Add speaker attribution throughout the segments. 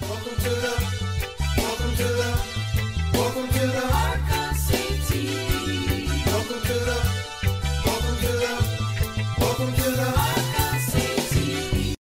Speaker 1: Welcome to the Arca City. Welcome to the Arca City.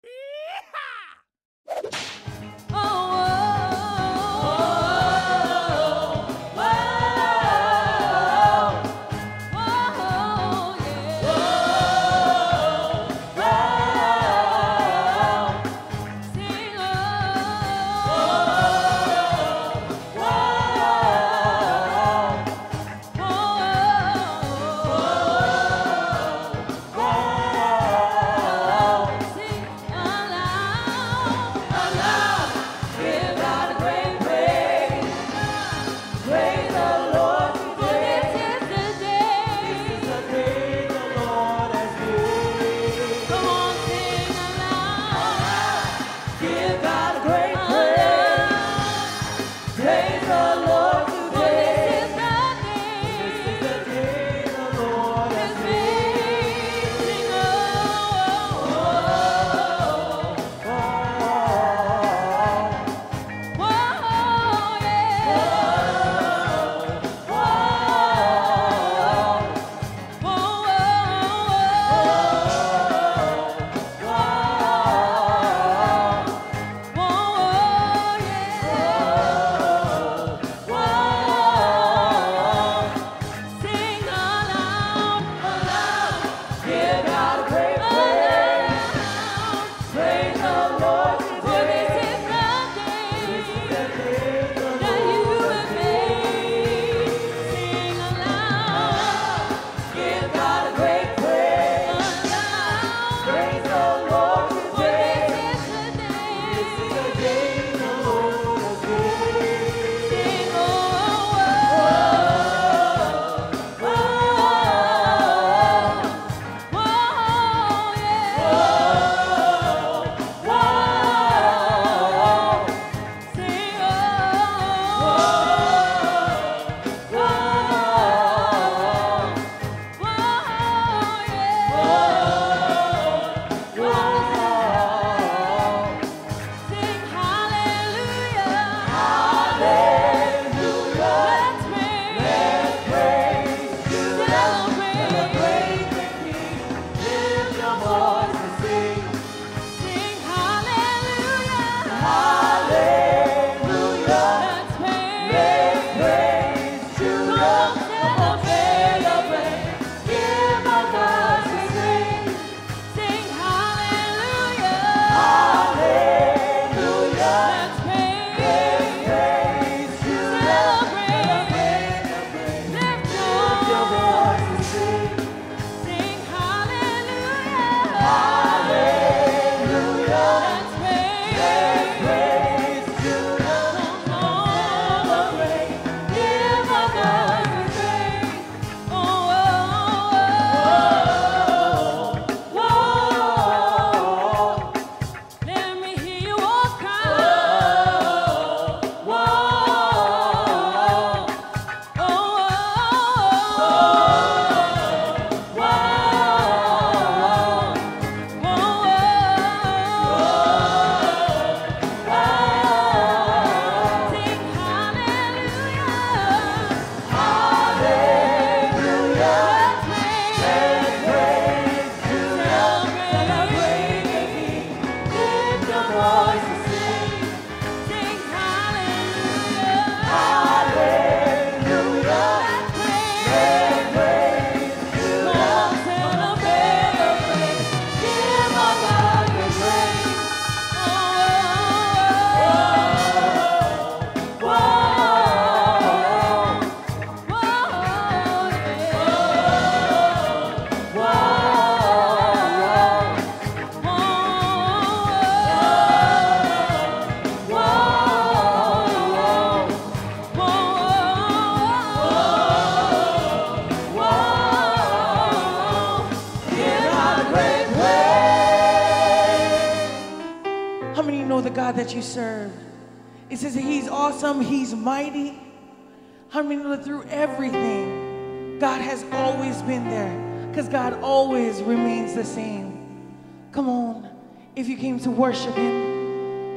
Speaker 2: God that you serve. It says that he's awesome, he's mighty. How many know that through everything, God has always been there? Because God always remains the same. Come on, if you came to worship him,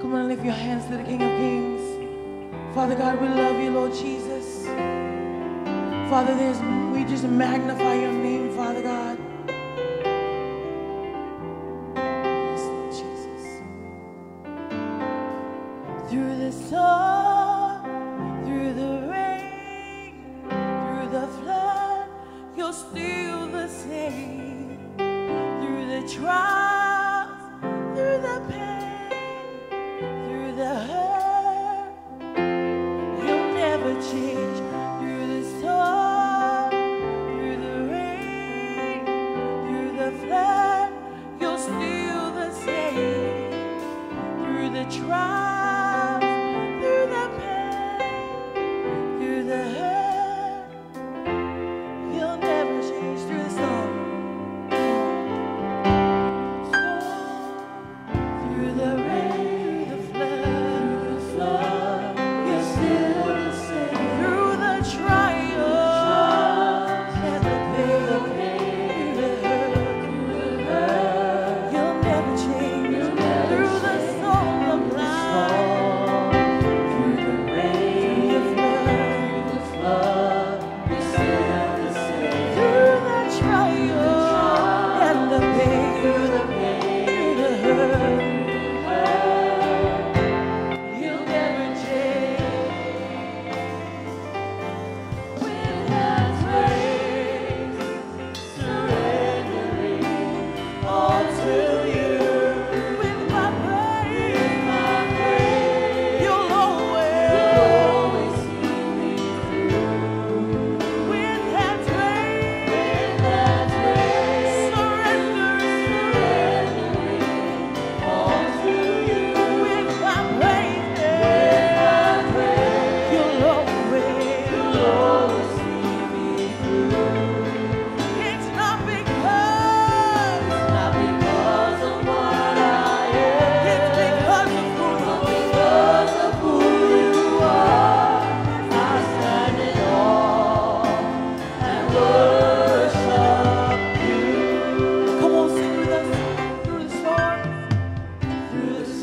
Speaker 2: Come on, lift your hands to the King of Kings. Father God, we love you, Lord Jesus. Father, we just magnify your name, Father God. Yes, Lord Jesus. Through the storm, through the rain, through the flood, you're still the same. Through the trials, through the pain, through the hurt, you'll never change. Through the storm, through the rain, through the flood, you're still the same. Through the trials, through the pain, through the hurt, you'll never change. Through the storm, through the rain, the flood, you're still the same. Through the trials and the pain, through the hurt, you'll never change. Through the storm of life, through the rain, through the flood, you're still the same. Through the trials and the pain, through the hurt, you'll never change. With hands raised, surrendering all to you. With my praise, you'll always see me through. With hands raised, surrendering all to you. With my praise, you'll always see me through. It's not because of what I am. It's because of who you are. I stand in awe and worship you. Come on, sing with us. Through the storm, through the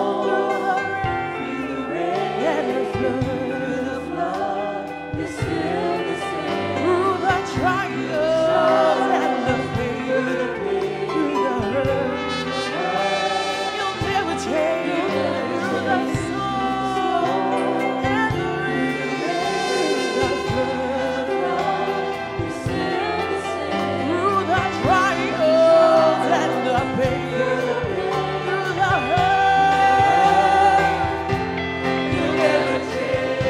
Speaker 2: rain, and the flood, you're still the same. Through the trials and the pain, through the hurt, you'll never change. Through the storm and the rain, the flood, you're still the same. Through the trials and the pain, through the hurt, you'll never change.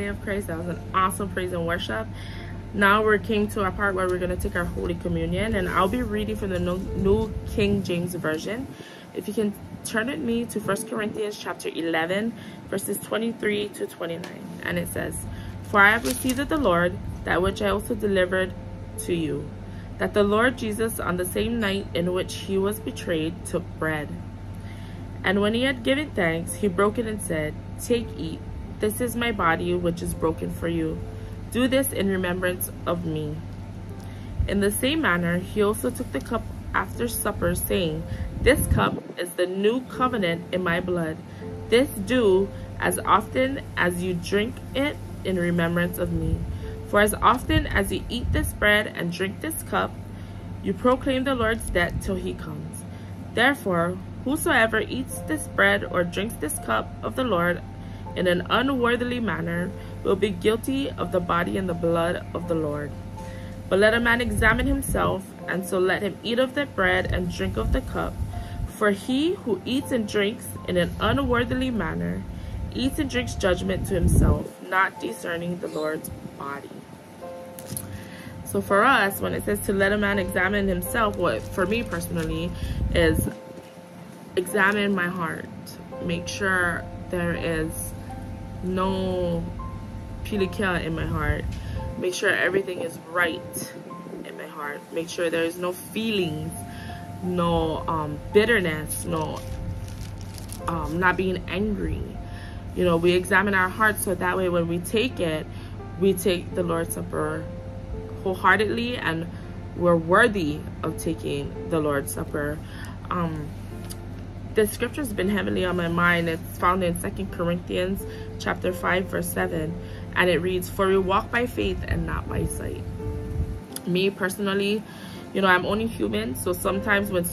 Speaker 3: of Christ. That was an awesome praise and worship. Now we came to our part where we're going to take our Holy Communion, and I'll be reading from the New King James Version. If you can turn with me to 1 Corinthians chapter 11, verses 23 to 29. And it says, "For I have received of the Lord that which I also delivered to you, that the Lord Jesus, on the same night in which he was betrayed, took bread. And when he had given thanks, he broke it and said, 'Take, eat. This is my body, which is broken for you. Do this in remembrance of me.' In the same manner, he also took the cup after supper, saying, 'This cup is the new covenant in my blood. This do as often as you drink it in remembrance of me. For as often as you eat this bread and drink this cup, you proclaim the Lord's death till he comes. Therefore, whosoever eats this bread or drinks this cup of the Lord in an unworthily manner will be guilty of the body and the blood of the Lord. But let a man examine himself, and so let him eat of the bread and drink of the cup. For he who eats and drinks in an unworthily manner eats and drinks judgment to himself, not discerning the Lord's body.'" So for us, when it says to let a man examine himself, what for me personally is examine my heart. Make sure there is no pilikia in my heart. Make sure everything is right in my heart. Make sure there is no feelings, no bitterness, no not being angry. You know, we examine our hearts so that way when we take it, we take the Lord's Supper wholeheartedly, and we're worthy of taking the Lord's Supper. The scripture has been heavily on my mind. It's found in 2 Corinthians chapter 5 verse 7, and it reads, "For we walk by faith and not by sight." Me personally, you know, I'm only human, so sometimes when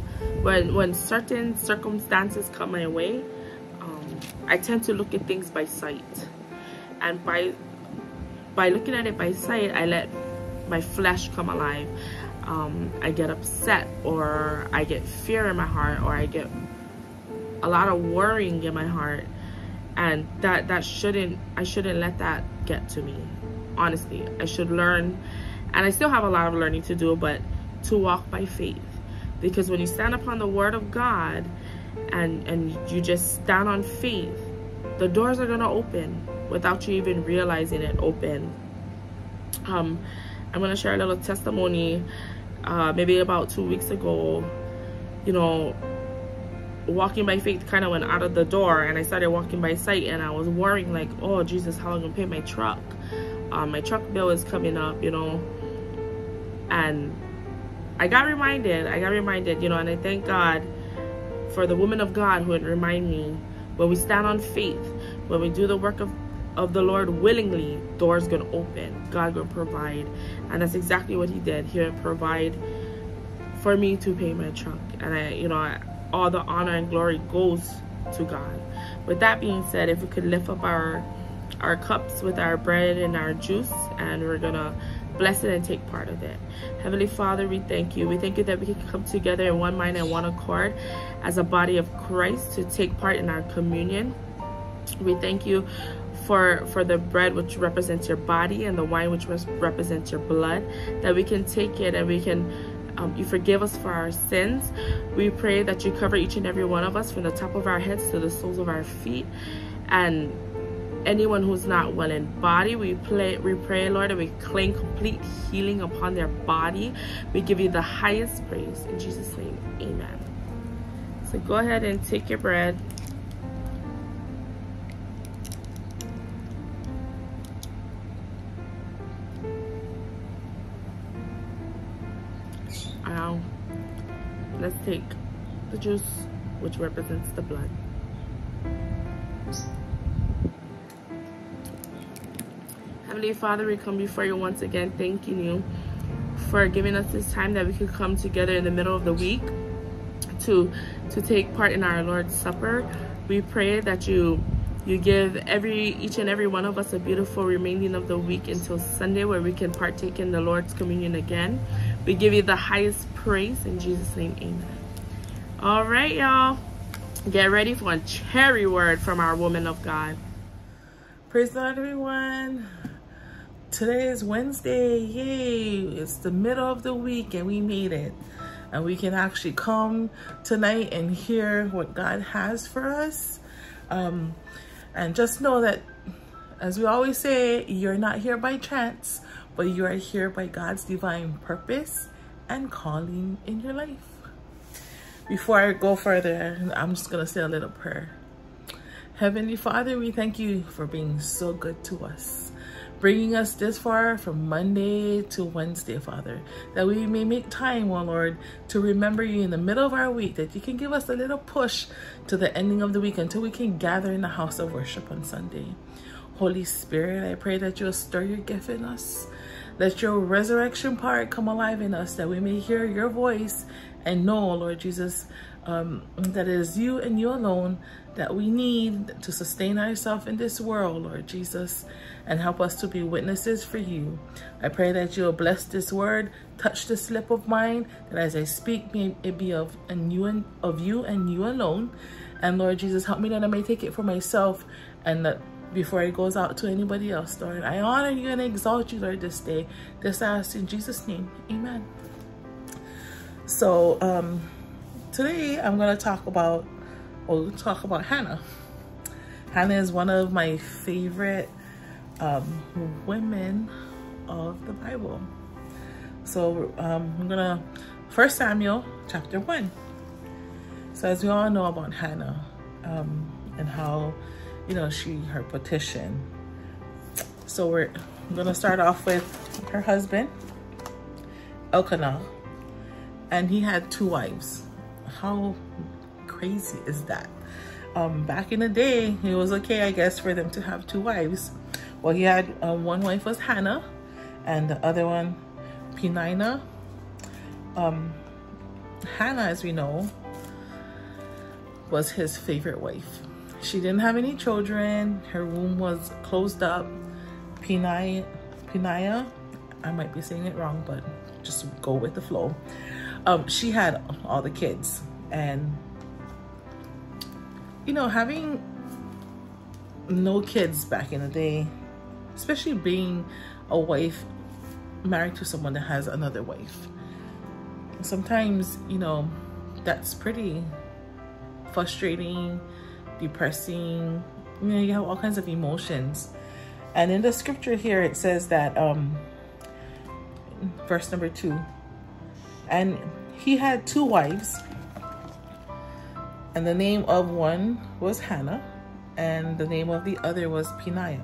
Speaker 3: certain circumstances come my way, I tend to look at things by sight, and by looking at it by sight, I let my flesh come alive. I get upset, or I get fear in my heart, or I get a lot of worrying in my heart, and I shouldn't let that get to me. Honestly, I should learn, and I still have a lot of learning to do, but to walk by faith, because when you stand upon the Word of God and you just stand on faith, the doors are gonna open without you even realizing it open. I'm gonna share a little testimony. Maybe about 2 weeks ago, you know, walking by faith kind of went out of the door, and I started walking by sight, and I was worrying like, oh Jesus, how am I gonna pay my truck? My truck bill is coming up, you know. And I got reminded, you know, and I thank God for the woman of God who would remind me, when we stand on faith, when we do the work of the Lord willingly, doors gonna open, God gonna provide. And that's exactly what he did. He would provide for me to pay my truck, and all the honor and glory goes to God. With that being said, if we could lift up our cups with our bread and our juice, and we're gonna bless it and take part of it. Heavenly Father, we thank you. We thank you that we can come together in one mind and one accord as a body of Christ to take part in our communion. We thank you for the bread, which represents your body, and the wine, which represents your blood, that we can take it and we can you forgive us for our sins. We pray that you cover each and every one of us from the top of our heads to the soles of our feet, and anyone who's not well in body, we pray, Lord, and we claim complete healing upon their body. We give you the highest praise in Jesus' name, amen. So go ahead and take your bread. Now, let's take the juice, which represents the blood. Heavenly Father, we come before you once again, thanking you for giving us this time that we could come together in the middle of the week to take part in our Lord's Supper. We pray that you give each and every one of us a beautiful remaining of the week until Sunday, where we can partake in the Lord's communion again. We give you the highest praise in Jesus' name, amen. All right, y'all, get ready for a cherry word from our woman of God.
Speaker 4: Praise the Lord, everyone. Today is Wednesday. Yay! It's the middle of the week and we made it. And we can actually come tonight and hear what God has for us. And just know that, as we always say, you're not here by chance, but you are here by God's divine purpose and calling in your life. Before I go further, I'm just going to say a little prayer. Heavenly Father, we thank you for being so good to us, bringing us this far from Monday to Wednesday, Father, that we may make time, oh Lord, to remember you in the middle of our week, that you can give us a little push to the ending of the week until we can gather in the house of worship on Sunday. Holy Spirit, I pray that you'll stir your gift in us. Let your resurrection power come alive in us, that we may hear your voice and know, Lord Jesus, that it is you and you alone that we need to sustain ourselves in this world, Lord Jesus, and help us to be witnesses for you. I pray that you'll bless this word, touch this lip of mine, that as I speak, may it be of you and you alone. And Lord Jesus, help me that I may take it for myself and that before it goes out to anybody else, Lord. I honor you and exalt you, Lord, this day. This I ask in Jesus' name. Amen. So today I'm going to talk about Hannah. Hannah is one of my favorite women of the Bible. So I'm gonna 1 Samuel chapter 1. So as we all know about Hannah and how, you know, her petition. So we're gonna start off with her husband, Elkanah, and he had 2 wives. How crazy is that? Back in the day, it was okay, I guess, for them to have 2 wives. Well, he had one wife was Hannah, and the other one, Peninnah. Hannah, as we know, was his favorite wife. She didn't have any children. Her womb was closed up. Peninnah, I might be saying it wrong, but just go with the flow. She had all the kids, and you know, having no kids back in the day, especially being a wife married to someone that has another wife, sometimes, you know, that's pretty frustrating, depressing. You know, you have all kinds of emotions. And in the scripture here, it says that, verse number 2, and he had 2 wives, and the name of one was Hannah, and the name of the other was Peninnah.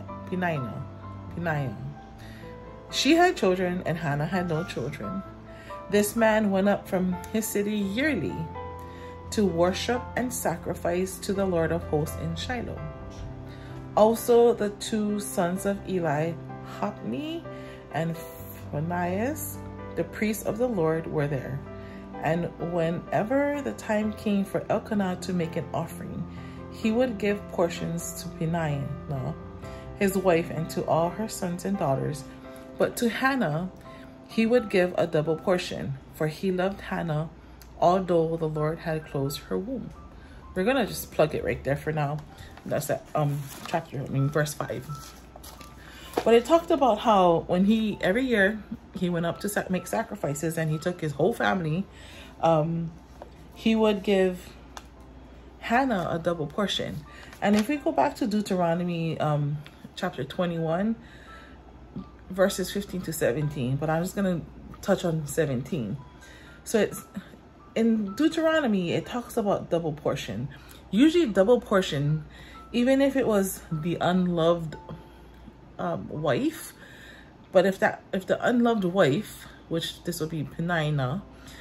Speaker 4: She had children, and Hannah had no children. This man went up from his city yearly to worship and sacrifice to the Lord of hosts in Shiloh. Also the 2 sons of Eli, Hophni and Phinehas, the priests of the Lord, were there. And whenever the time came for Elkanah to make an offering, he would give portions to Peninnah, his wife, and to all her sons and daughters. But to Hannah he would give a double portion, for he loved Hannah, although the Lord had closed her womb. We're gonna just plug it right there for now. That's that verse 5. But it talked about how when every year he went up to make sacrifices, and he took his whole family, he would give Hannah a double portion. And if we go back to Deuteronomy chapter 21, verses 15 to 17, but I'm just going to touch on 17. So it's in Deuteronomy, it talks about double portion. Usually double portion, even if it was the unloved wife, but if the unloved wife, which this would be Peninnah,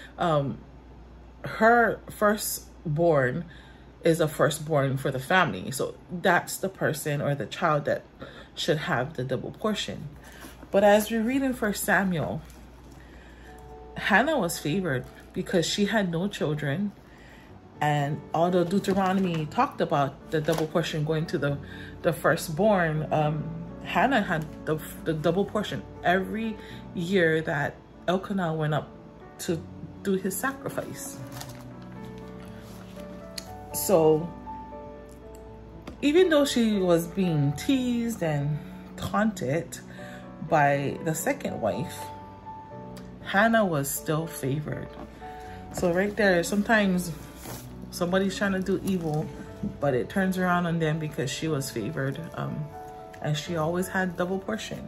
Speaker 4: her firstborn is a firstborn for the family, so that's the person or the child that should have the double portion. But as we read in 1 Samuel, Hannah was favored because she had no children, and although Deuteronomy talked about the double portion going to the firstborn, Hannah had the double portion every year that Elkanah went up to do his sacrifice. So even though she was being teased and taunted by the second wife, Hannah was still favored. So right there, sometimes somebody's trying to do evil, but it turns around on them because she was favored, and she always had double portion.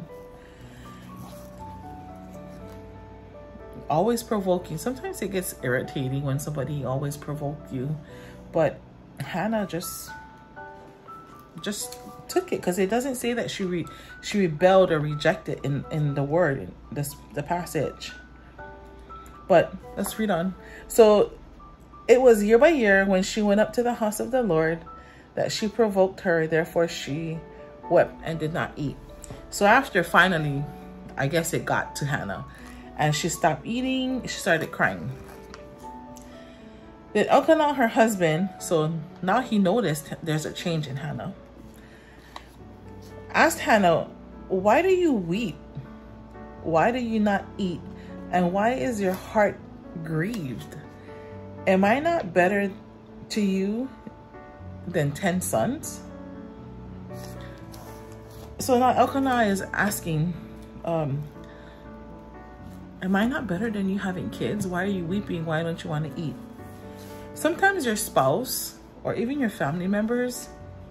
Speaker 4: Always provoking. Sometimes it gets irritating when somebody always provoke you, but Hannah just took it, because it doesn't say that she rebelled or rejected in the word, the passage. But let's read on. So it was year by year when she went up to the house of the Lord that she provoked her. Therefore she wept and did not eat. So after finally, I guess it got to Hannah, and she stopped eating, she started crying. Then Elkanah, her husband, so now he noticed there's a change in Hannah, asked Hannah, "Why do you weep? Why do you not eat? And why is your heart grieved? Am I not better to you than 10 sons?" So now Elkanah is asking, am I not better than you having kids? Why are you weeping? Why don't you want to eat? Sometimes your spouse or even your family members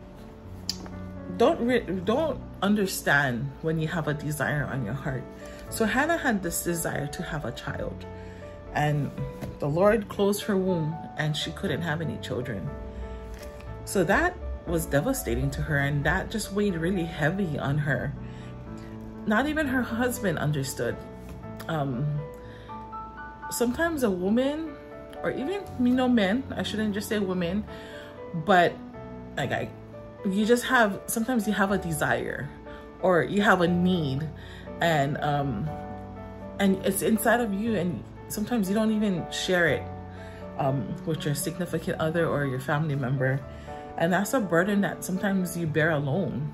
Speaker 4: don't understand when you have a desire on your heart. So Hannah had this desire to have a child, and the Lord closed her womb and she couldn't have any children. So that was devastating to her, and that just weighed really heavy on her. Not even her husband understood. Sometimes a woman, or even, men, I shouldn't just say women, but like sometimes you have a desire or you have a need, and it's inside of you, and sometimes you don't even share it with your significant other or your family member, and that's a burden that sometimes you bear alone.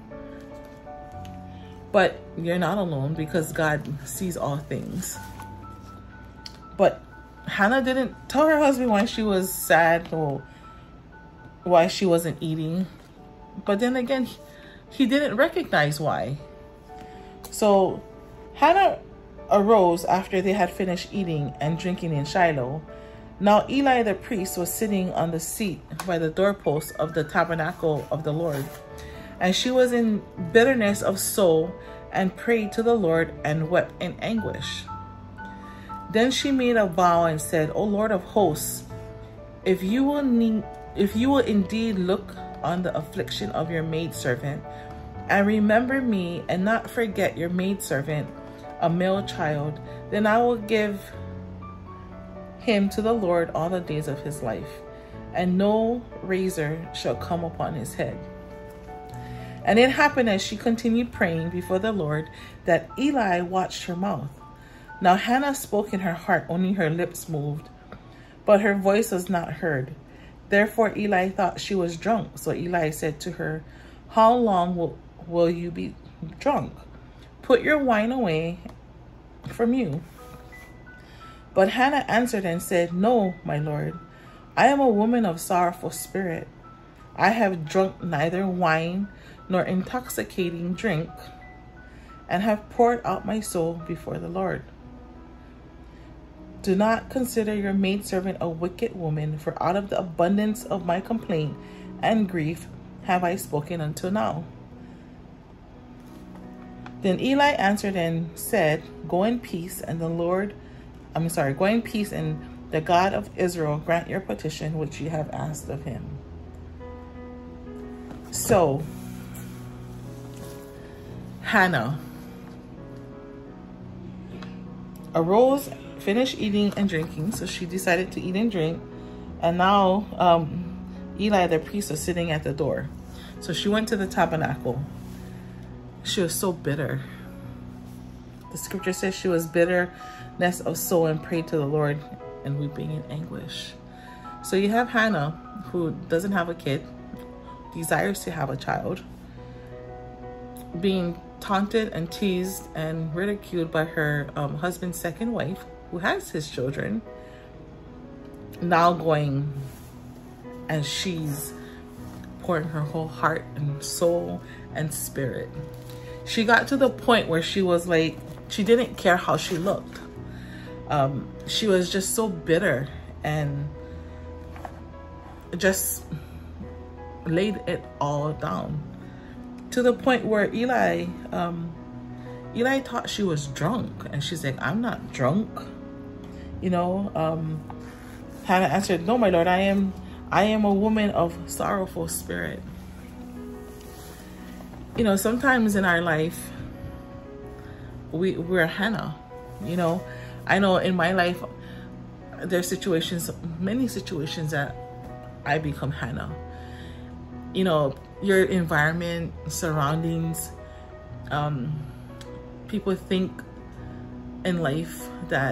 Speaker 4: But you're not alone, because God sees all things. But Hannah didn't tell her husband why she was sad or why she wasn't eating. But then again, he didn't recognize why. So Hannah arose after they had finished eating and drinking in Shiloh. Now Eli the priest was sitting on the seat by the doorpost of the tabernacle of the Lord. And she was in bitterness of soul and prayed to the Lord and wept in anguish. Then she made a vow and said, "O Lord of hosts, if you will indeed look on the affliction of your maidservant, and remember me and not forget your maidservant, a male child, then I will give him to the Lord all the days of his life, and no razor shall come upon his head." And it happened as she continued praying before the Lord that Eli watched her mouth. Now Hannah spoke in her heart, only her lips moved, but her voice was not heard. Therefore Eli thought she was drunk. So Eli said to her, "How long will you be drunk? Put your wine away from you." But Hannah answered and said, "No, my Lord, I am a woman of sorrowful spirit. I have drunk neither wine nor intoxicating drink, and have poured out my soul before the Lord. Do not consider your maidservant a wicked woman, for out of the abundance of my complaint and grief have I spoken until now." Then Eli answered and said, Go in peace, and the God of Israel grant your petition which you have asked of him. So Hannah arose, finished eating and drinking, so she decided to eat and drink, and now Eli the priest was sitting at the door. So she went to the tabernacle. She was so bitter. The scripture says she was bitterness of soul and prayed to the Lord and weeping in anguish. So you have Hannah, who doesn't have a kid, desires to have a child, being taunted and teased and ridiculed by her husband's second wife, who has his children, now going and she's pouring her whole heart and soul and spirit. She got to the point where she was like, she didn't care how she looked. She was just so bitter and just laid it all down, to the point where Eli thought she was drunk, and she's like, I'm not drunk. You know, Hannah answered, no, my Lord, I am a woman of sorrowful spirit. You know, sometimes in our life, we're Hannah. You know, I know in my life, there's situations, many situations that I become Hannah. You know, your environment, surroundings, people think in life that,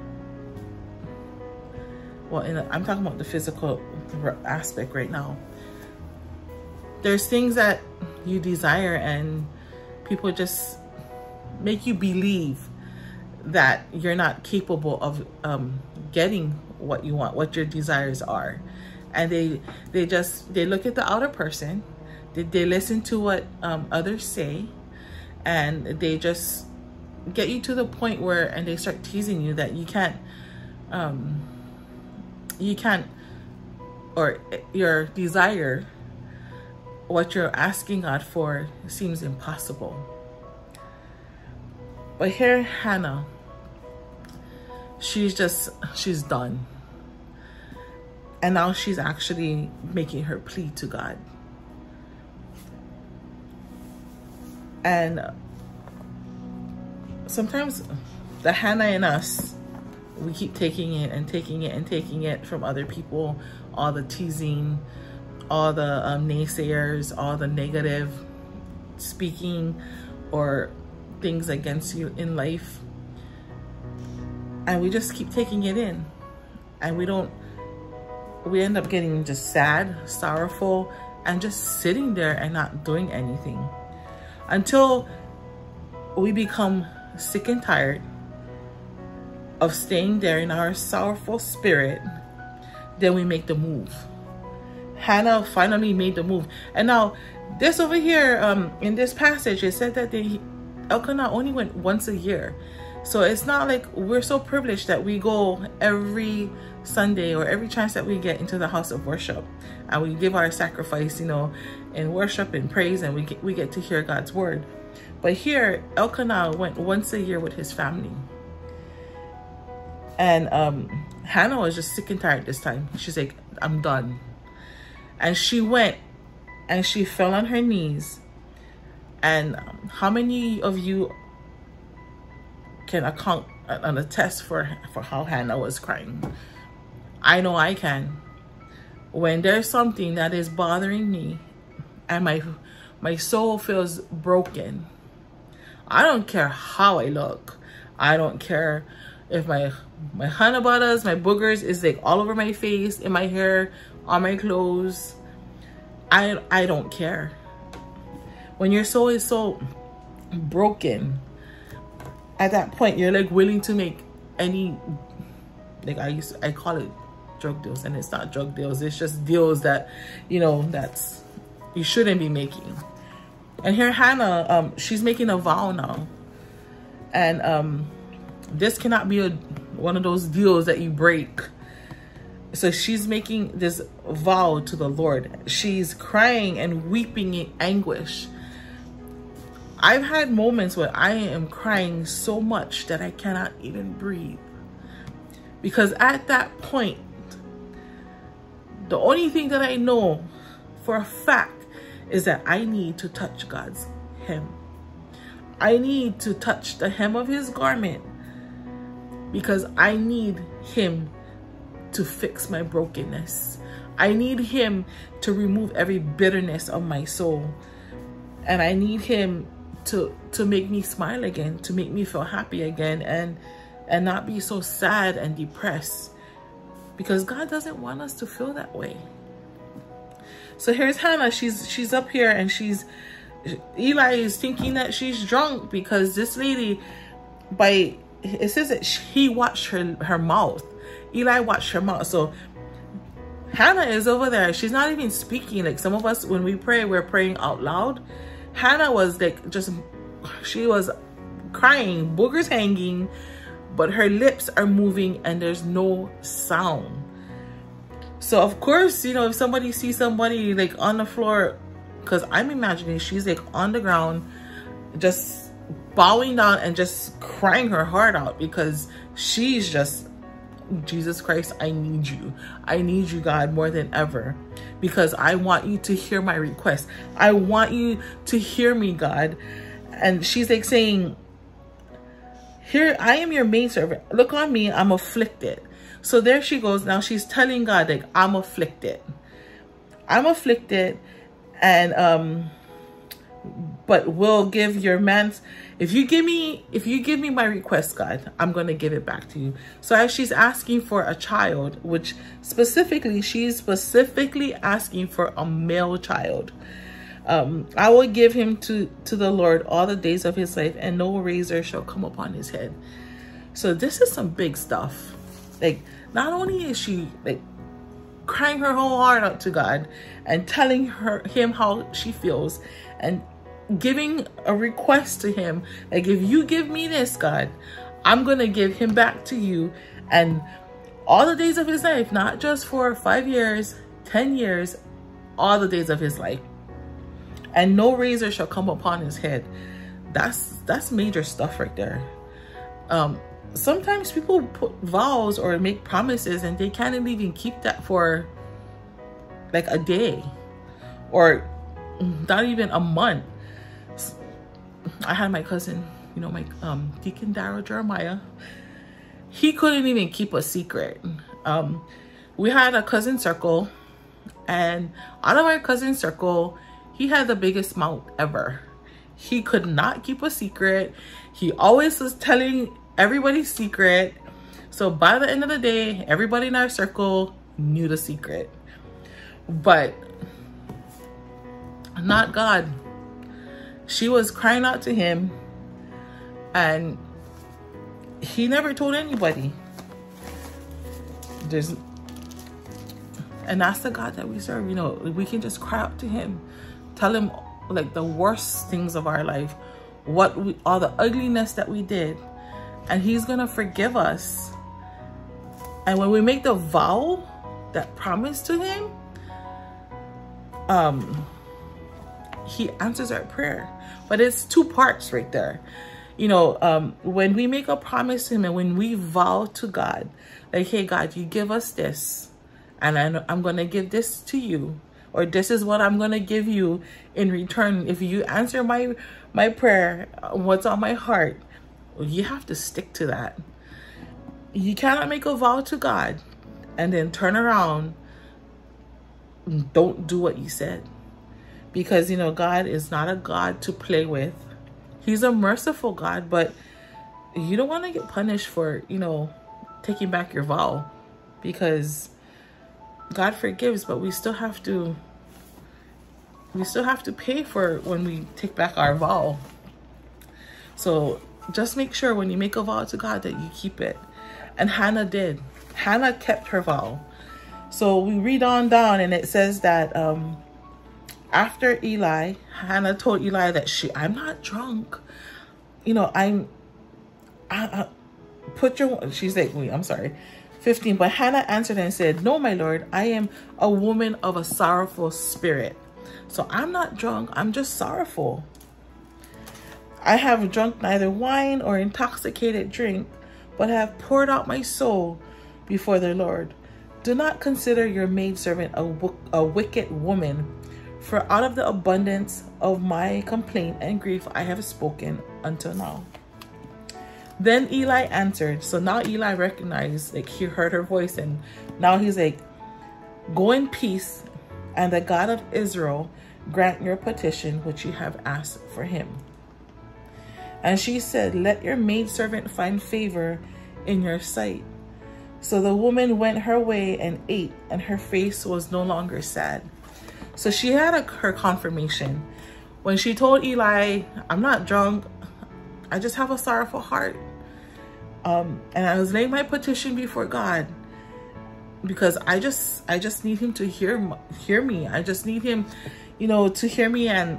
Speaker 4: well, I'm talking about the physical aspect right now. There's things that you desire and people just make you believe that you're not capable of getting what you want, what your desires are. And they look at the outer person, they listen to what others say, and they just get you to the point where, and they start teasing you that you can't, or your desire, what you're asking God for, seems impossible. But here Hannah, she's done. And now she's actually making her plea to God. And sometimes the Hannah in us, we keep taking it and taking it and taking it from other people, all the teasing, all the naysayers, all the negative speaking or things against you in life. And we just keep taking it in. And we end up getting just sad, sorrowful, and just sitting there and not doing anything. Until we become sick and tired of staying there in our sorrowful spirit, then we make the move. Hannah finally made the move. And now, this over here, in this passage, it said that Elkanah only went once a year. So it's not like we're so privileged that we go every Sunday or every chance that we get into the house of worship, and we give our sacrifice, you know, in worship and praise, and we get to hear God's word. But here, Elkanah went once a year with his family. And Hannah was just sick and tired this time. She's like, I'm done. And she went and she fell on her knees. And how many of you can account and attest for how Hannah was crying? I know I can. When there's something that is bothering me and my soul feels broken, I don't care how I look. I don't care if my Hannah butters, my boogers is like all over my face, in my hair, on my clothes. I don't care. When your soul is so broken, at that point you're like willing to make any, like I call it drug deals, and it's not drug deals, it's just deals that, you know, that's you shouldn't be making. And here Hannah, she's making a vow now, and this cannot be one of those deals that you break. So she's making this vow to the Lord. She's crying and weeping in anguish. I've had moments where I am crying so much that I cannot even breathe, because at that point, the only thing that I know for a fact is that I need to touch God's hem. I need to touch the hem of his garment, because I need him to fix my brokenness. I need him to remove every bitterness of my soul. And I need him to make me smile again, to make me feel happy again, and not be so sad and depressed, because God doesn't want us to feel that way. So here's Hannah. She's up here, and Eli is thinking that she's drunk, because this lady, it says that he watched her mouth. Eli watched her mouth. So Hannah is over there. She's not even speaking. Like some of us, when we pray, we're praying out loud. Hannah was like she was crying, boogers hanging, but her lips are moving and there's no sound. So of course, you know, if somebody sees somebody like on the floor, because I'm imagining she's like on the ground, just bowing down and just crying her heart out, because she's just, Jesus Christ, I need you. I need you, God, more than ever, because I want you to hear my request. I want you to hear me, God. And she's like saying, here, I am your maidservant. Look on me, I'm afflicted. So there she goes. Now she's telling God, like, I'm afflicted. I'm afflicted, and but will give your man's, if you give me my request, God, I'm gonna give it back to you. So as she's asking for a child, which she's specifically asking for a male child. I will give him to the Lord all the days of his life, and no razor shall come upon his head. So this is some big stuff. Like, not only is she like crying her whole heart out to God and telling him how she feels and giving a request to him, like, if you give me this, God, I'm gonna give him back to you, and all the days of his life, not just for 5 years, 10 years, all the days of his life, and no razor shall come upon his head. That's major stuff right there. Sometimes people put vows or make promises and they can't even keep that for like a day or not even a month. I had my cousin, you know, my Deacon Darrell Jeremiah. He couldn't even keep a secret. We had a cousin circle, and out of our cousin circle, he had the biggest mouth ever. He could not keep a secret. He always was telling everybody's secret. So by the end of the day, everybody in our circle knew the secret. But not God. She was crying out to him, and he never told anybody. And that's the God that we serve. You know, we can just cry out to him, tell him like the worst things of our life, all the ugliness that we did, and he's gonna forgive us. And when we make the vow, that promise to him, he answers our prayer. But it's two parts right there. You know, when we make a promise to him and when we vow to God, like, hey, God, you give us this, and I'm going to give this to you, or this is what I'm going to give you in return. If you answer my prayer, what's on my heart, you have to stick to that. You cannot make a vow to God and then turn around and don't do what you said. Because, you know, God is not a God to play with. He's a merciful God, but you don't want to get punished for, you know, taking back your vow, because God forgives, but we still have to pay for when we take back our vow. So just make sure when you make a vow to God that you keep it. And Hannah did. Hannah kept her vow. So we read on down, and it says that after Eli, Hannah told Eli that I'm not drunk. You know, she's like, wait, I'm sorry. 15, but Hannah answered and said, no, my Lord, I am a woman of a sorrowful spirit. So I'm not drunk, I'm just sorrowful. I have drunk neither wine or intoxicated drink, but have poured out my soul before the Lord. Do not consider your maidservant a wicked woman, for out of the abundance of my complaint and grief I have spoken until now. Then Eli answered. So now Eli recognized, like, he heard her voice, and now he's like, go in peace, and the God of Israel grant your petition which you have asked for him. And she said, let your maidservant find favor in your sight. So the woman went her way and ate, and her face was no longer sad. So she had her confirmation. When she told Eli, I'm not drunk, I just have a sorrowful heart. And I was laying my petition before God. because I just need him to hear me. I just need him, you know, to hear me, and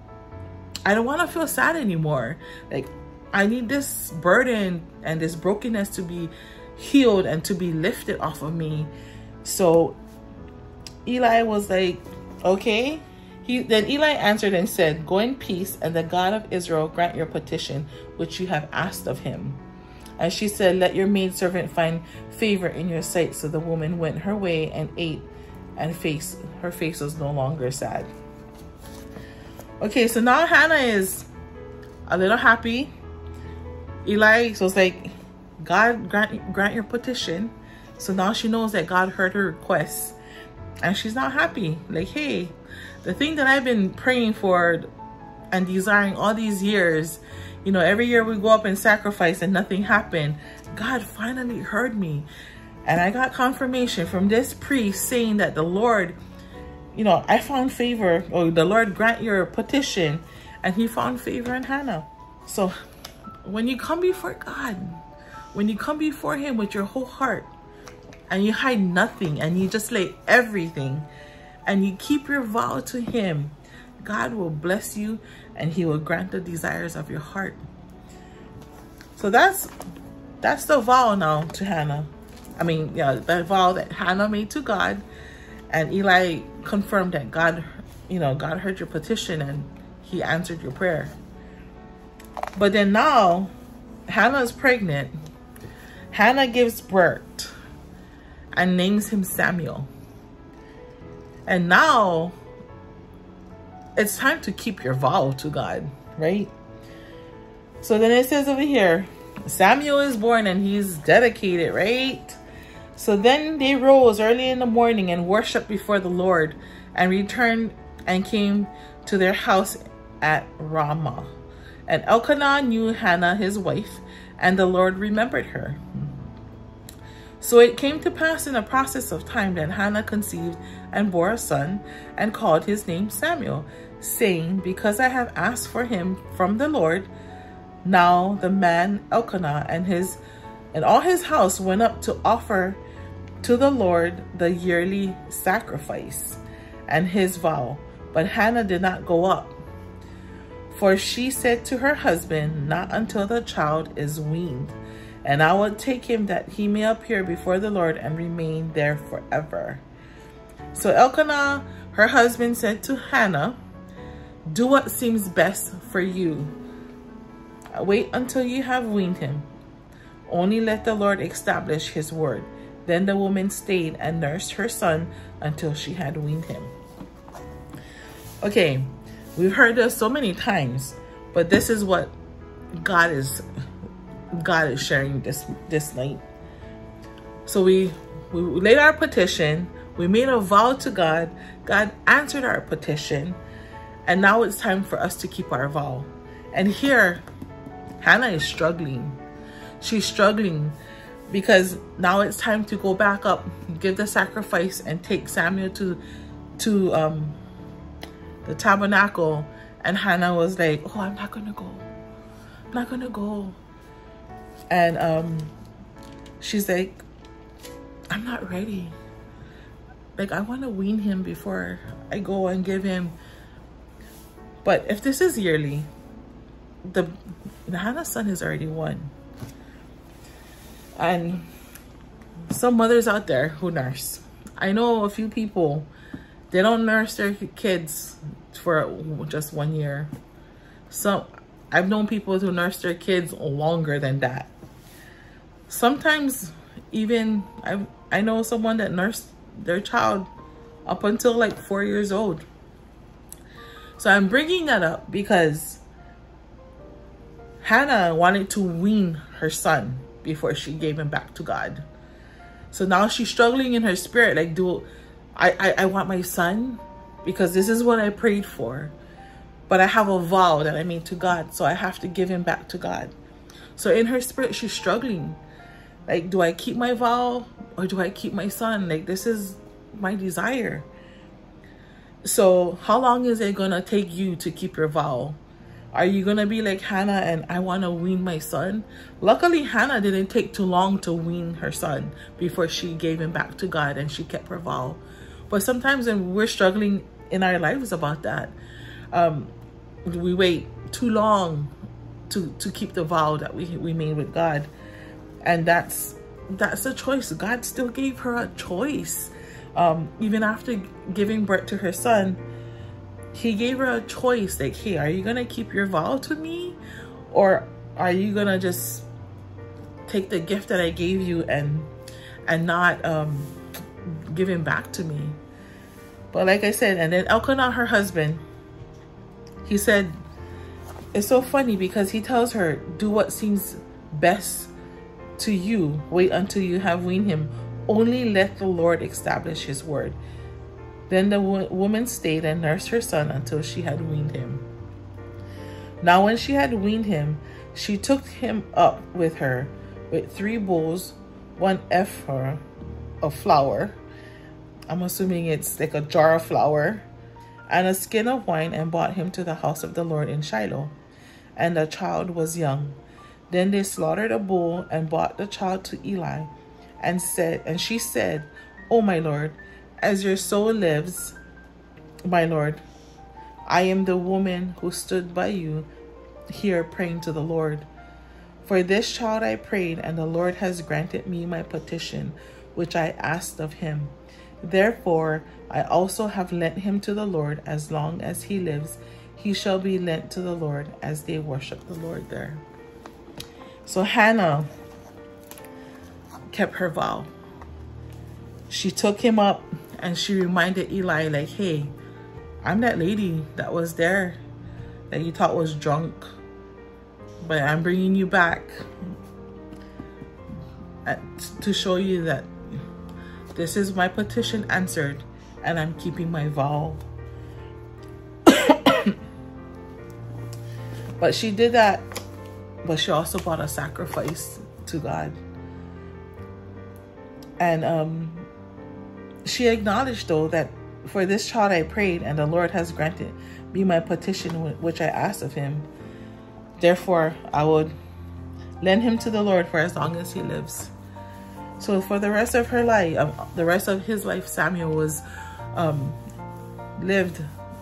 Speaker 4: I don't want to feel sad anymore. Like, I need this burden and this brokenness to be healed and to be lifted off of me. So Eli was like, okay. Then Eli answered and said, go in peace, and the God of Israel grant your petition, which you have asked of him. And she said, let your maidservant find favor in your sight. So the woman went her way and ate, and her face was no longer sad. Okay, so now Hannah is a little happy. Eli was like, God grant your petition. So now she knows that God heard her request, and she's not happy. Like, hey, the thing that I've been praying for and desiring all these years, you know, every year we go up and sacrifice and nothing happened. God finally heard me. And I got confirmation from this priest saying that the Lord, you know, I found favor, or the Lord grant your petition. And he found favor in Hannah. So when you come before God, when you come before him with your whole heart, and you hide nothing, and you just lay everything, and you keep your vow to him, God will bless you, and he will grant the desires of your heart. So that's the vow now to Hannah. I mean, yeah, the vow that Hannah made to God, and Eli confirmed that God, you know, God heard your petition and he answered your prayer. But then now Hannah is pregnant. Hannah gives birth and names him Samuel. And now it's time to keep your vow to God, right? So then it says over here, Samuel is born and he's dedicated, right? So then they rose early in the morning and worshiped before the Lord, and returned and came to their house at Ramah. And Elkanah knew Hannah his wife, and the Lord remembered her. So it came to pass in the process of time that Hannah conceived and bore a son, and called his name Samuel, saying, because I have asked for him from the Lord. Now the man Elkanah and all his house went up to offer to the Lord the yearly sacrifice and his vow. But Hannah did not go up, for she said to her husband, not until the child is weaned, and I will take him, that he may appear before the Lord and remain there forever. So Elkanah, her husband, said to Hannah, do what seems best for you. Wait until you have weaned him. Only let the Lord establish his word. Then the woman stayed and nursed her son until she had weaned him. Okay, we've heard this so many times, but this is what God is sharing this night. So we laid our petition, we made a vow to God, God answered our petition, and now it's time for us to keep our vow. And here, Hannah is struggling. She's struggling because now it's time to go back up, give the sacrifice, and take Samuel to the tabernacle. And Hannah was like, oh, I'm not gonna go. I'm not gonna go. And she's like, I'm not ready. Like, I want to wean him before I go and give him. But if this is yearly, the Hannah's son is already 1. And some mothers out there who nurse. I know a few people, they don't nurse their kids for just 1 year. So I've known people who nurse their kids longer than that. Sometimes even I know someone that nursed their child up until like 4 years old. So I'm bringing that up because Hannah wanted to wean her son before she gave him back to God. So now she's struggling in her spirit. Like, I want my son because this is what I prayed for. But I have a vow that I made to God, so I have to give him back to God. So in her spirit, she's struggling. Like, do I keep my vow or do I keep my son? Like, this is my desire. So how long is it gonna take you to keep your vow? Are you gonna be like Hannah and I want to wean my son? Luckily, Hannah didn't take too long to wean her son before she gave him back to God and she kept her vow. But sometimes when we're struggling in our lives about that, we wait too long to keep the vow that we made with God. And that's a choice. God still gave her a choice. Even after giving birth to her son, he gave her a choice, like, hey, are you gonna keep your vow to me, or are you gonna just take the gift that I gave you and not give him back to me? But like I said, and then Elkanah, her husband, he said, it's so funny because he tells her, do what seems best to you, wait until you have weaned him, only let the Lord establish his word. Then the woman stayed and nursed her son until she had weaned him. Now when she had weaned him, she took him up with her with 3 bowls, 1 ephah of flour, I'm assuming it's like a jar of flour, and a skin of wine, and brought him to the house of the Lord in Shiloh. And the child was young. Then they slaughtered a bull and brought the child to Eli, and she said, "O my Lord, as your soul lives, my Lord, I am the woman who stood by you here praying to the Lord. For this child I prayed, and the Lord has granted me my petition, which I asked of him. Therefore, I also have lent him to the Lord. As long as he lives, he shall be lent to the Lord," as they worship the Lord there. So Hannah kept her vow. She took him up and she reminded Eli, like, hey, I'm that lady that was there that you thought was drunk, but I'm bringing you back to show you that this is my petition answered, and I'm keeping my vow. But she did that, but she also brought a sacrifice to God. And she acknowledged, though, that for this child I prayed, and the Lord has granted me my petition which I asked of him. Therefore, I would lend him to the Lord for as long as he lives. So for the rest of her life, the rest of his life, Samuel was lived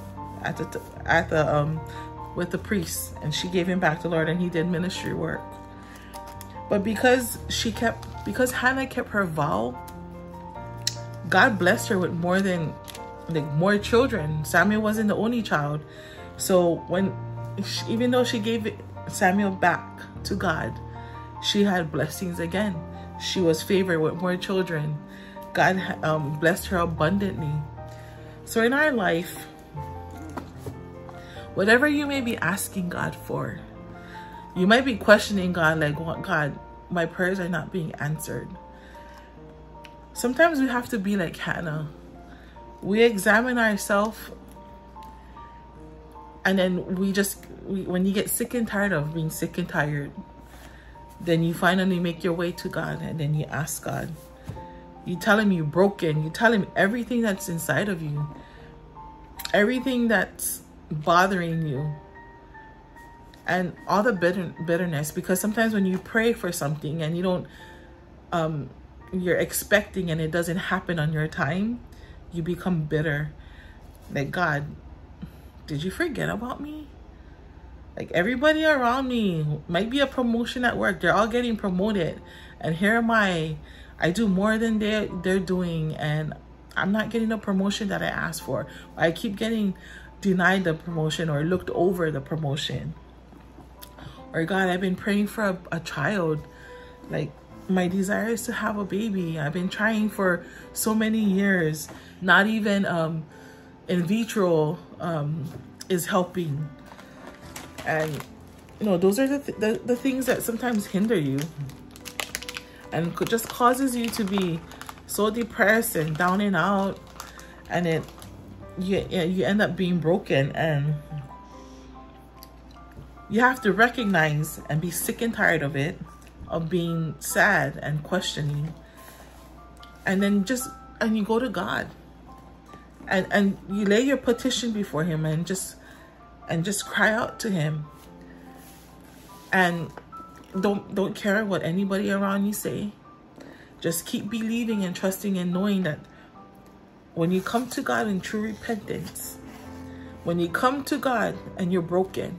Speaker 4: with the priest, and she gave him back to the Lord, and he did ministry work. But because Hannah kept her vow, God blessed her with more children. Samuel wasn't the only child. So even though she gave Samuel back to God, she had blessings again. She was favored with more children. God blessed her abundantly. So in our life, whatever you may be asking God for, you might be questioning God, like, God, my prayers are not being answered. Sometimes we have to be like Hannah. We examine ourselves, and then when you get sick and tired of being sick and tired, then you finally make your way to God, and then you ask God. You tell him you're broken. You tell him everything that's inside of you, everything that's bothering you, and all the bitterness. Because sometimes when you pray for something and you don't, you're expecting and it doesn't happen on your time, you become bitter. Like, God, did you forget about me? Like, everybody around me might be a promotion at work. They're all getting promoted, and here am I do more than they're doing, and I'm not getting the promotion that I asked for. I keep getting denied the promotion or looked over the promotion. Or, God, I've been praying for a child. Like, my desire is to have a baby. I've been trying for so many years. Not even in vitro is helping. And those are the things that sometimes hinder you, and just causes you to be so depressed and down and out, and you end up being broken. And you have to recognize and be sick and tired of it, of being sad and questioning, and then you go to God, and you lay your petition before him, and just cry out to him, And don't care what anybody around you say. Just keep believing and trusting and knowing that when you come to God in true repentance, when you come to God and you're broken,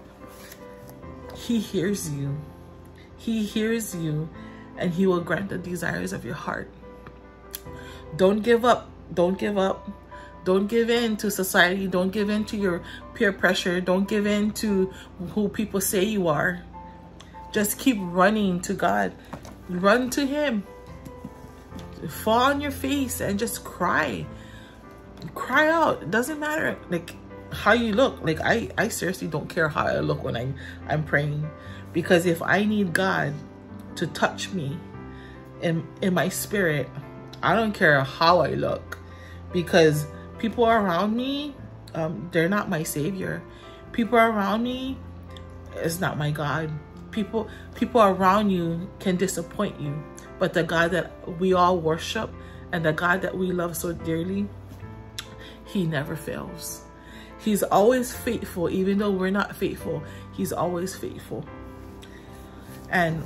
Speaker 4: He hears you. He hears you, and He will grant the desires of your heart. Don't give up. Don't give up. Don't give in to society. Don't give in to your peer pressure. Don't give in to who people say you are. Just keep running to God. Run to Him. Fall on your face and just cry. Cry out. It doesn't matter like how you look. Like I seriously don't care how I look when I'm praying, because if I need God to touch me in my spirit, I don't care how I look, because people around me, they're not my savior. People around me is not my God. People around you can disappoint you, but the God that we all worship and the God that we love so dearly, He never fails. He's always faithful. Even though we're not faithful, He's always faithful. And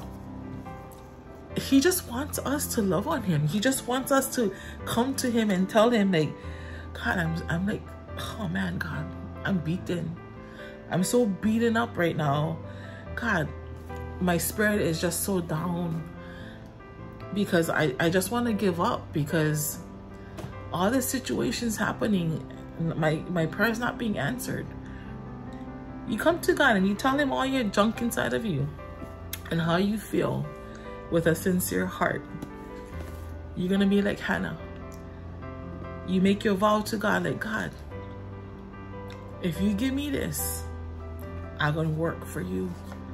Speaker 4: He just wants us to love on Him. He just wants us to come to Him and tell Him, like, God, I'm like, oh man, God, I'm beaten. I'm so beaten up right now. God, my spirit is just so down, because I just want to give up, because all the situations happening, my prayers not being answered. You come to God and you tell Him all your junk inside of you and how you feel with a sincere heart. You're gonna be like Hannah. You make your vow to God, like, God, if you give me this, I'm gonna work for you.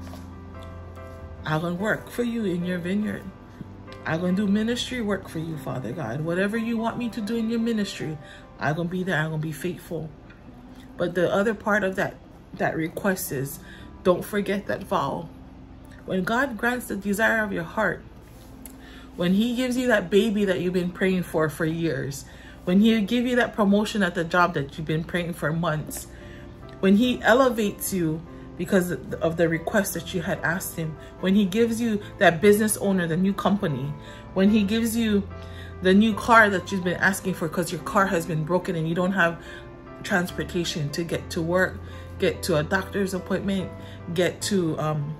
Speaker 4: I'm gonna work for you in your vineyard. I'm gonna do ministry work for you, Father God. Whatever you want me to do in your ministry, I'm gonna be there. I'm gonna be faithful. But the other part of that request is, don't forget that vow. When God grants the desire of your heart, when He gives you that baby that you've been praying for years, when He give you that promotion at the job that you've been praying for months, when He elevates you because of the request that you had asked Him, when He gives you that business owner, the new company, when He gives you the new car that you've been asking for because your car has been broken and you don't have transportation to get to work, get to a doctor's appointment, get to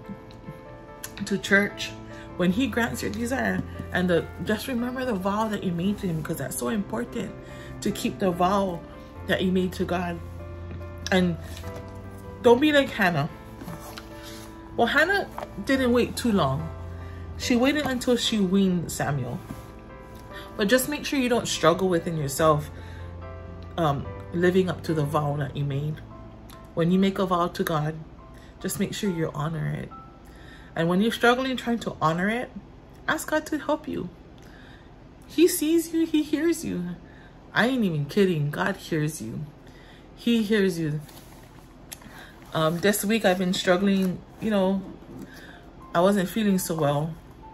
Speaker 4: church, when He grants your desire, and just remember the vow that you made to Him, because that's so important, to keep the vow that you made to God. And don't be like Hannah. Well, Hannah didn't wait too long. She waited until she weaned Samuel. But just make sure you don't struggle within yourself living up to the vow that you made. When you make a vow to God, just make sure you honor it. And when you're struggling trying to honor it, ask God to help you. He sees you. He hears you. I ain't even kidding. God hears you. He hears you. This week I've been struggling, you know, I wasn't feeling so well.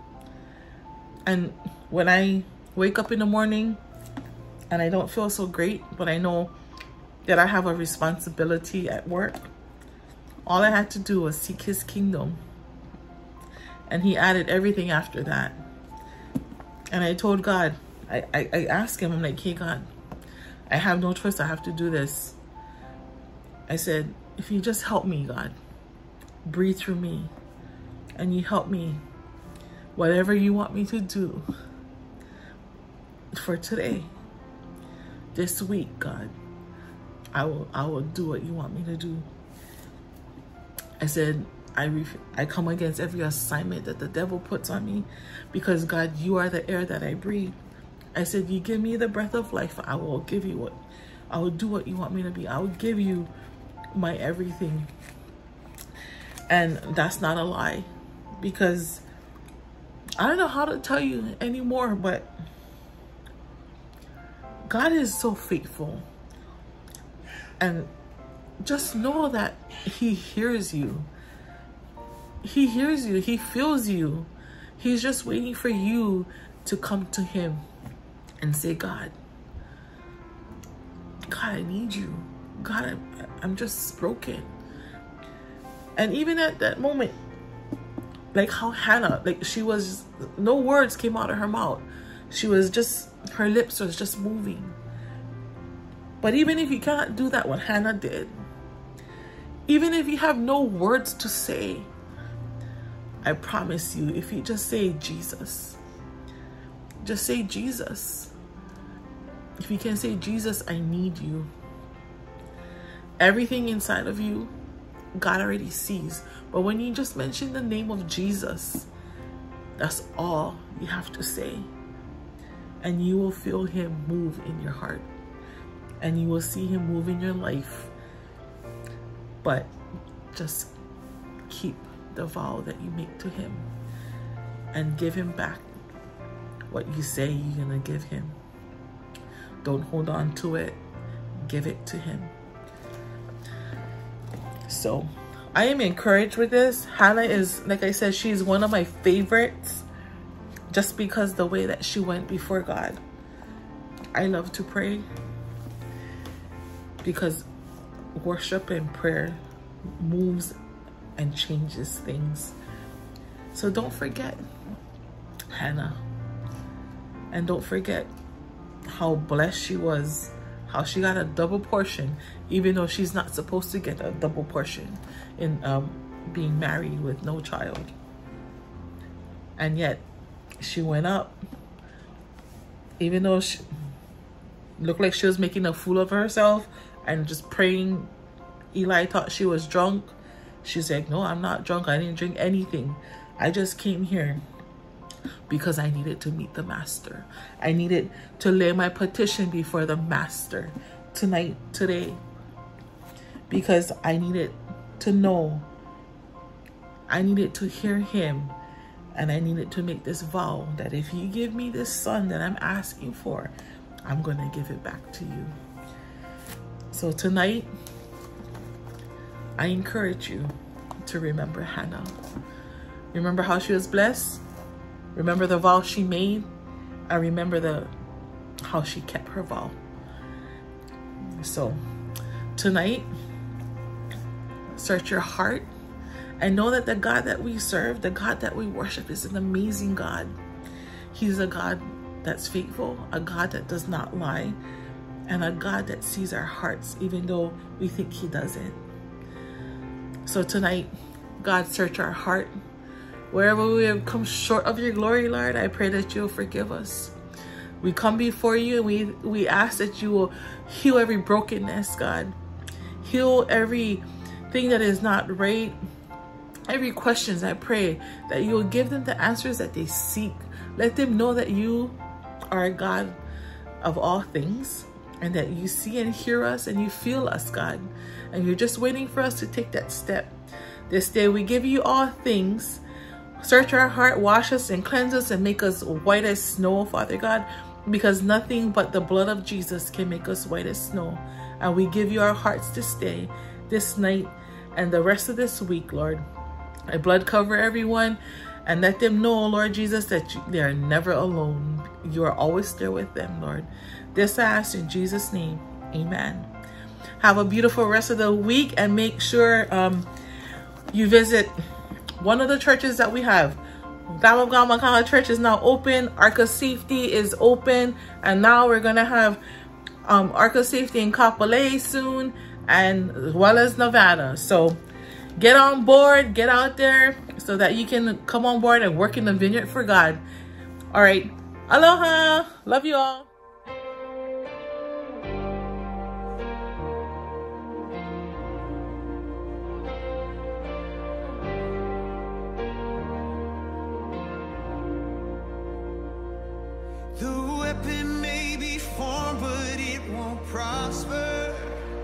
Speaker 4: And when I wake up in the morning and I don't feel so great, but I know that I have a responsibility at work, all I had to do was seek His kingdom. And He added everything after that. And I told God, I asked Him, I'm like, hey God, I have no choice, I have to do this. I said, if you just help me, God, breathe through me, and you help me, whatever you want me to do for today, this week, God, I will do what you want me to do. I said, I come against every assignment that the devil puts on me, because God, you are the air that I breathe. I said, you give me the breath of life, I will give you what, I will do what you want me to be. I will give you my everything. And that's not a lie, because I don't know how to tell you anymore, but God is so faithful. And just know that He hears you. He hears you. He feels you. He's just waiting for you to come to Him and say, God, I need you. God, I'm just broken. And even at that moment, like how Hannah, like she was, no words came out of her mouth. She was just, her lips was just moving. But even if you cannot do that, what Hannah did, even if you have no words to say, I promise you, if you just say Jesus, just say Jesus. If you can say Jesus, I need you. Everything inside of you, God already sees. But when you just mention the name of Jesus, that's all you have to say. And you will feel him move in your heart. And you will see him move in your life. But just keep the vow that you make to him. And give him back what you say you're going to give him. Don't hold on to it. Give it to him. So, I am encouraged with this. Hannah is, like I said, she's one of my favorites. Just because the way that she went before God. I love to pray. Because worship and prayer moves and changes things. So don't forget Hannah. And don't forget how blessed she was. How she got a double portion, even though she's not supposed to get a double portion in being married with no child. And yet, she went up, even though she looked like she was making a fool of herself and just praying. Eli thought she was drunk. She's like, no, I'm not drunk. I didn't drink anything. I just came here because I needed to meet the master. I needed to lay my petition before the master today. Because I needed to know. I needed to hear him. And I needed to make this vow that if you give me this son that I'm asking for, I'm going to give it back to you. So tonight, I encourage you to remember Hannah. Remember how she was blessed? Remember the vow she made? I remember how she kept her vow. So tonight, search your heart and know that the God that we serve, the God that we worship, is an amazing God. He's a God that's faithful, a God that does not lie, and a God that sees our hearts even though we think he doesn't. So tonight, God, search our heart. Wherever we have come short of your glory, Lord, I pray that you'll forgive us. We come before you and we ask that you will heal every brokenness, God. Heal everything that is not right. Every questions, I pray that you will give them the answers that they seek. Let them know that you are a God of all things and that you see and hear us and you feel us, God. And you're just waiting for us to take that step. This day we give you all things. Search our heart, wash us and cleanse us and make us white as snow, Father God, because nothing but the blood of Jesus can make us white as snow. And we give you our hearts this day, this night, and the rest of this week, Lord. I blood cover everyone and let them know, Lord Jesus, that they are never alone. You are always there with them, Lord. This I ask in Jesus' name. Amen. Have a beautiful rest of the week and make sure you visit one of the churches that we have. Lamb of God Makala Church is now open. Ark of Safety is open. And now we're going to have Ark of Safety in Kapolei soon, and as well as Nevada. So get on board, get out there so that you can come on board and work in the vineyard for God. All right. Aloha. Love you all.
Speaker 1: The weapon may be formed, but it won't prosper.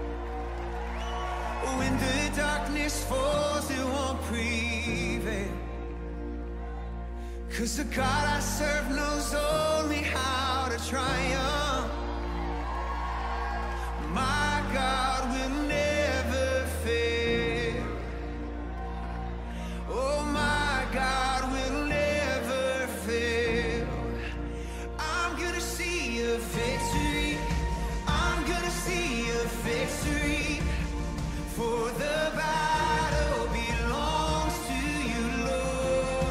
Speaker 1: When the darkness falls, it won't prevail. 'Cause the God I serve knows only how to triumph. My God will never fail. Oh, my God will never fail. I'm gonna see a victory. I'm gonna see a victory. For the battle belongs to you, Lord.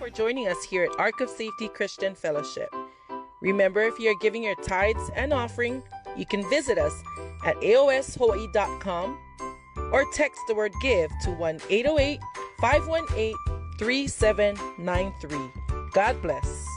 Speaker 5: for joining us here at Ark of Safety Christian Fellowship. Remember, if you're giving your tithes and offering, you can visit us at aoshawaii.com or text the word give to 1-808-518-3793. God bless.